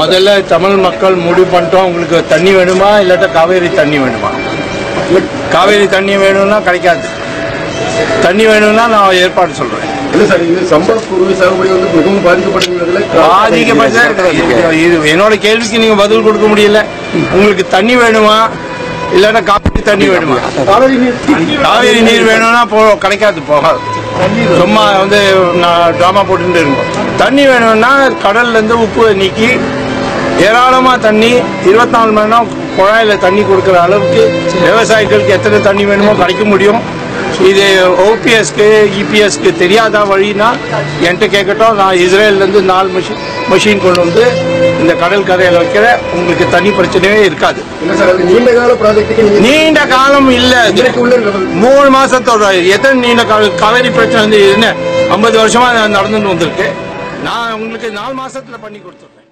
முதல்ல தமிழ் மக்கள் முடிவு பண்ணிட்டோம். உங்களுக்கு தண்ணி வேணுமா இல்லாட்டா காவேரி தண்ணி வேணுமா? காவேரி தண்ணி வேணும்னா கிடைக்காது. தண்ணி வேணும்னா நான் ஏற்பாடு சொல்றேன். என்னோட கேள்விக்கு நீங்க பதில் கொடுக்க முடியல. உங்களுக்கு தண்ணி வேணுமா இல்லன்னா காவேரி தண்ணி வேணுமா? காவேரி நீர் வேணும்னா கிடைக்காது, போகாது. சும்மா டிராமா போட்டு இருக்கும். தண்ணி வேணும்னா கடல்ல இருந்து உப்பு நீக்கி ஏராளமா தண்ணி 24 மணி நேரம் குழாயில தண்ணி கொடுக்குற அளவுக்கு விவசாயிகளுக்கு எத்தனை தண்ணி வேணுமோ கிடைக்க முடியும். இது ஓபிஎஸ்க்கு இபிஎஸ்க்கு தெரியாத வழினா என்கிட்ட கேட்கட்டும். நான் இஸ்ரேல்ல இருந்து 4 மெஷின் கொண்டு வந்து இந்த கடல் கரையில் வைக்கிற உங்களுக்கு தண்ணி பிரச்சனையே இருக்காது. நீண்ட காலம் இல்ல, 3 மாசத்தோட எத்தனை நீண்ட காவேரி பிரச்சனை வந்து 50 வருஷமா நடந்துட்டு வந்திருக்கு. நான் உங்களுக்கு 4 மாசத்துல பண்ணி கொடுத்துருக்கேன்.